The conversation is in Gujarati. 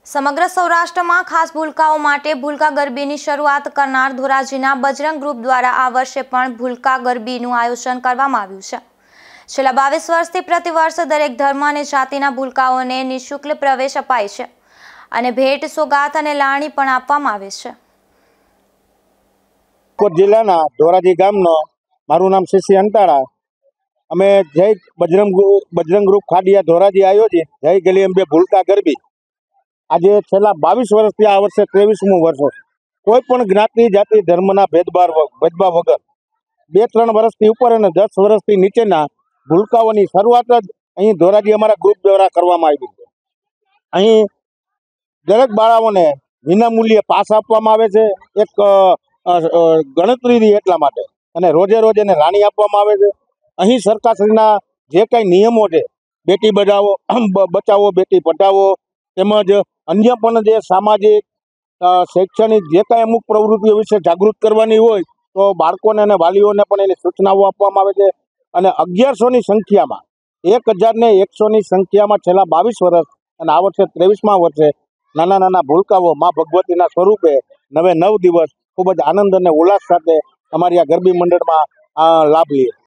સમગ્ર સૌરાષ્ટ્રમાં ખાસ ભૂલકાઓ માટે ભૂલકા ગરબીની શરૂઆત કરનાર ધોરાજીના બજરંગ ગ્રુપ દ્વારા આ વર્ષે પણ ભૂલકા ગરબીનું આયોજન કરવામાં આવ્યું છે। છેલ્લા 22 વર્ષથી પ્રતિવર્ષ દરેક ધર્મ અને જાતિના ભૂલકાઓને નિઃશુલ્ક પ્રવેશ અપાય છે અને ભેટ સોગાત અને લાણી પણ આપવામાં આવે છે। કોટ જિલ્લાના ધોરાજી ગામનો મારું નામ શશી અંતાળા। અમે જય બજરંગ ગ્રુપ ખાડિયા ધોરાજી આયોજિત જય ગલી અંબે ભૂલકા ગરબી આજે છેલ્લા 22 વર્ષથી આ વર્ષે 23મું વર્ષ છે। કોઈ પણ જ્ઞાતિ જાતિ ધર્મના ભેદભાવ વગર 2-3 વર્ષથી ઉપર અને 10 વર્ષથી નીચેના ભૂલકાઓની શરૂઆત જ અહીં ધોરાજી અમારા ગ્રુપ દ્વારા કરવામાં આવી છે। અહીં દરેક બાળાઓને વિનામૂલ્યે પાસ આપવામાં આવે છે એક ગણતરી એટલા માટે, અને રોજે રોજ એને રાણી આપવામાં આવે છે। અહીં સરકારશ્રીના જે કાંઈ નિયમો છે, બેટી બચાવો બેટી પઢાવો, તેમજ અન્ય પણ જે સામાજિક શૈક્ષણિક જે કાંઈ અમુક પ્રવૃત્તિઓ વિશે જાગૃત કરવાની હોય તો બાળકોને અને વાલીઓને પણ એની સૂચનાઓ આપવામાં આવે છે। અને 1100ની સંખ્યામાં 1100ની સંખ્યામાં છેલ્લા 22 વર્ષ અને આ વર્ષે 23મા વર્ષે નાના નાના ભૂલકાઓ મા ભગવતીના સ્વરૂપે 9 દિવસ ખૂબ જ આનંદ અને ઉલ્લાસ સાથે અમારી આ ગરબી મંડળમાં લાભ લે।